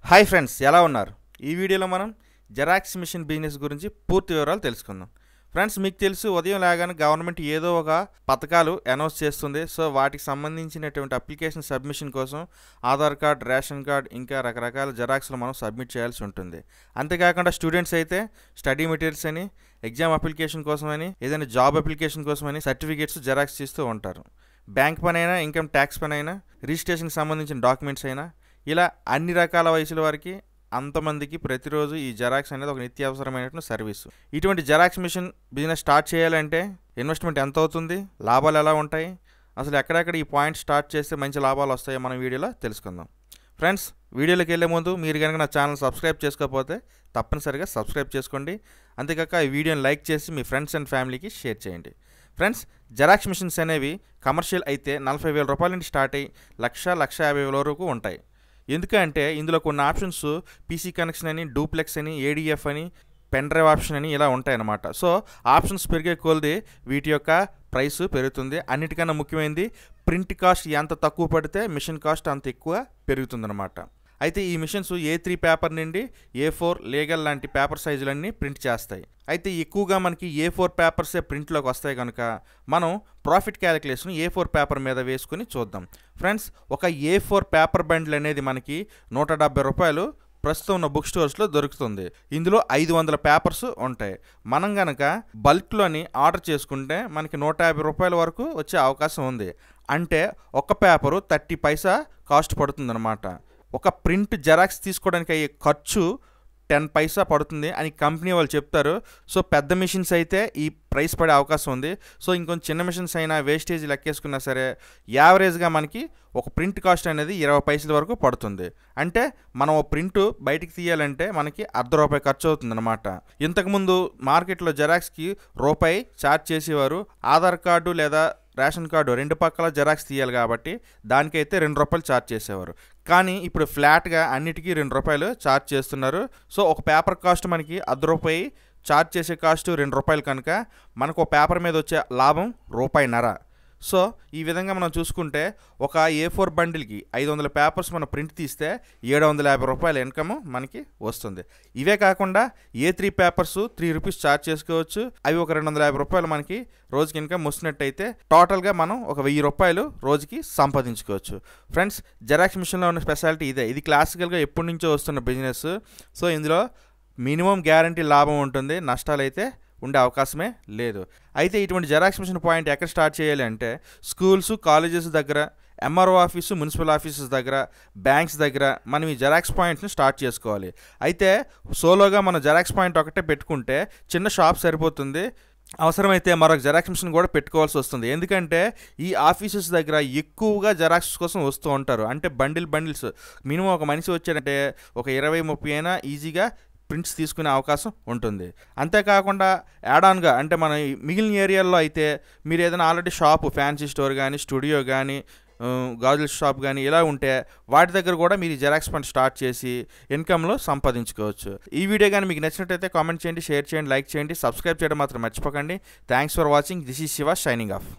Hi friends, ఎలా ఉన్నారు? ఈ వీడియోలో మనం జెరాక్స్ మిషన్ బిజినెస్ గురించి పూర్తి వివరాలు తెలుసుకుందాం. ఫ్రెండ్స్, మీకు తెలుసు, ఉదయం లేగానే గవర్నమెంట్ ఏదో ఒక పథకాలు అనౌన్స్ చేస్తుంది. సో వాటికి సంబంధించినటువంటి అప్లికేషన్ సబ్మిషన్ కోసం ఆధార్ కార్డ్, రేషన్ కార్డ్, ఇంకా రకరకాల జెరాక్స్లు మనం సబ్మిట్ చేయాల్సి ఉంటుంది. అంతేకాకుండా స్టూడెంట్స్ అయితే స్టడీ మెటీరియల్స్ అని, ఎగ్జామ్ అప్లికేషన్ కోసమని, ఏదైనా జాబ్ అప్లికేషన్ కోసమని సర్టిఫికేట్స్ జెరాక్స్ చేస్తూ ఉంటారు. బ్యాంక్ పని అయినా, ఇన్కమ్ ట్యాక్స్ పని అయినా, రిజిస్ట్రేషన్కి సంబంధించిన డాక్యుమెంట్స్ అయినా, ఇలా అన్ని రకాల వయసుల వారికి అంతమందికి ప్రతిరోజు ఈ జెరాక్స్ అనేది ఒక నిత్యావసరమైనటువంటి సర్వీసు. ఇటువంటి జెరాక్స్ మిషన్ బిజినెస్ స్టార్ట్ చేయాలంటే ఇన్వెస్ట్మెంట్ ఎంత అవుతుంది, లాభాలు ఎలా ఉంటాయి, అసలు ఎక్కడెక్కడ ఈ పాయింట్ స్టార్ట్ చేస్తే మంచి లాభాలు వస్తాయో మనం వీడియోలో తెలుసుకుందాం. ఫ్రెండ్స్, వీడియోలోకి వెళ్ళే ముందు మీరు కనుక నా ఛానల్ సబ్స్క్రైబ్ చేసుకోకపోతే తప్పనిసరిగా సబ్స్క్రైబ్ చేసుకోండి. అంతేకాక ఈ వీడియోని లైక్ చేసి మీ ఫ్రెండ్స్ అండ్ ఫ్యామిలీకి షేర్ చేయండి. ఫ్రెండ్స్, జెరాక్స్ మిషన్స్ అనేవి కమర్షియల్ అయితే 40,000 రూపాయల నుండి స్టార్ట్ అయ్యి 1,50,000 వరకు ఉంటాయి. ఎందుకంటే ఇందులో కొన్ని ఆప్షన్స్ పీసీ కనెక్షన్ అని, డూప్లెక్స్ అని, ఏడిఎఫ్ అని, పెన్ డ్రైవ్ ఆప్షన్ అని ఇలా ఉంటాయన్నమాట. సో ఆప్షన్స్ పెరిగే కొలది వీటి యొక్క ప్రైస్ పెరుగుతుంది. అన్నిటికన్నా ముఖ్యమైనది ప్రింట్ కాస్ట్ ఎంత తక్కువ పడితే మిషన్ కాస్ట్ అంత ఎక్కువ పెరుగుతుందన్నమాట. అయితే ఈ మిషన్స్ A3 పేపర్ నుండి A4 లీగల్ లాంటి పేపర్ సైజులన్నీ ప్రింట్ చేస్తాయి. అయితే ఎక్కువగా మనకి A4 పేపర్సే ప్రింట్లోకి వస్తాయి కనుక మనం ప్రాఫిట్ క్యాలిక్యులేషన్ A4 పేపర్ మీద వేసుకుని చూద్దాం. ఫ్రెండ్స్, ఒక A4 పేపర్ బండిల్ అనేది మనకి 170 రూపాయలు ప్రస్తుతం ఉన్న బుక్ స్టోర్స్లో దొరుకుతుంది. ఇందులో 500 పేపర్స్ ఉంటాయి. మనం గనక బల్క్లోని ఆర్డర్ చేసుకుంటే మనకి 150 రూపాయల వరకు వచ్చే అవకాశం ఉంది. అంటే ఒక పేపరు 30 పైసా కాస్ట్ పడుతుందన్నమాట. ఒక ప్రింట్ జెరాక్స్ తీసుకోవడానికి అయ్యే ఖర్చు 10 పైసా పడుతుంది అని కంపెనీ వాళ్ళు చెప్తారు. సో పెద్ద మిషన్స్ అయితే ఈ ప్రైస్ పడే అవకాశం ఉంది. సో ఇంకొంచెం చిన్న మిషన్స్ అయినా వేస్టేజ్ లెక్కేసుకున్నా సరే యావరేజ్గా మనకి ఒక ప్రింట్ కాస్ట్ అనేది 20 పైసల వరకు పడుతుంది. అంటే మనం ఓ ప్రింట్ బయటికి తీయాలంటే మనకి ₹1 ఖర్చు అవుతుందన్నమాట. ఇంతకుముందు మార్కెట్లో జెరాక్స్కి రూపాయి ఛార్జ్ చేసేవారు. ఆధార్ కార్డు లేదా రేషన్ కార్డు రెండు పక్కల జెరాక్స్ తీయాలి కాబట్టి దానికైతే ₹2 ఛార్జ్ చేసేవారు. కానీ ఇప్పుడు ఫ్లాట్గా అన్నిటికీ ₹2 ఛార్జ్ చేస్తున్నారు. సో ఒక పేపర్ కాస్ట్ మనకి ₹1 ఛార్జ్ చేసే కాస్ట్ ₹2 కనుక మనకు ఒక పేపర్ మీద వచ్చే లాభం ₹1.50. సో ఈ విధంగా మనం చూసుకుంటే ఒక A4 బండిల్కి 500 పేపర్స్ మనం ప్రింట్ తీస్తే ₹750 ఇన్కమ్ మనకి వస్తుంది. ఇవే కాకుండా A3 పేపర్స్ ₹3 ఛార్జ్ చేసుకోవచ్చు. అవి ఒక ₹250 మనకి రోజుకి ఇన్కమ్ వస్తున్నట్టయితే టోటల్గా మనం ఒక ₹1000 రోజుకి సంపాదించుకోవచ్చు. ఫ్రెండ్స్, జెరాక్స్ మిషన్లో ఉన్న స్పెషాలిటీ ఇదే. ఇది క్లాసికల్గా ఎప్పటి నుంచో వస్తున్న బిజినెస్. సో ఇందులో మినిమం గ్యారంటీ లాభం ఉంటుంది, నష్టాలైతే ఉండే అవకాశమే లేదు. అయితే ఇటువంటి జెరాక్స్ మిషన్ పాయింట్ ఎక్కడ స్టార్ట్ చేయాలి అంటే స్కూల్స్, కాలేజెస్ దగ్గర, ఎంఆర్ఓ ఆఫీసు, మున్సిపల్ ఆఫీసెస్ దగ్గర, బ్యాంక్స్ దగ్గర మనం ఈ జెరాక్స్ పాయింట్స్ని స్టార్ట్ చేసుకోవాలి. అయితే సోలోగా మనం జెరాక్స్ పాయింట్ ఒకటే పెట్టుకుంటే చిన్న షాప్ సరిపోతుంది. అవసరమైతే మరొక జెరాక్స్ మిషన్ కూడా పెట్టుకోవాల్సి వస్తుంది. ఎందుకంటే ఈ ఆఫీసెస్ దగ్గర ఎక్కువగా జెరాక్స్ కోసం వస్తూ ఉంటారు. అంటే బండిల్స్ మినిమం ఒక మనిషి వచ్చాడంటే ఒక 20-30 అయినా ఈజీగా ప్రింట్స్ తీసుకునే అవకాశం ఉంటుంది. అంతేకాకుండా యాడాన్గా అంటే మన మిగిలిన ఏరియాల్లో అయితే మీరు ఏదైనా ఆల్రెడీ షాపు, ఫ్యాన్సీ స్టోర్ కానీ, స్టూడియో కానీ, గాజుల షాప్ కానీ ఇలా ఉంటే వాటి దగ్గర కూడా మీరు జెరాక్స్ పాయింట్ స్టార్ట్ చేసి ఇన్కమ్లో సంపాదించుకోవచ్చు. ఈ వీడియో కానీ మీకు నచ్చినట్టయితే కామెంట్ చేయండి, షేర్ చేయండి, లైక్ చేయండి, సబ్స్క్రైబ్ చేయడం మాత్రం మర్చిపోకండి. Thanks for watching. This is Shiva signing of.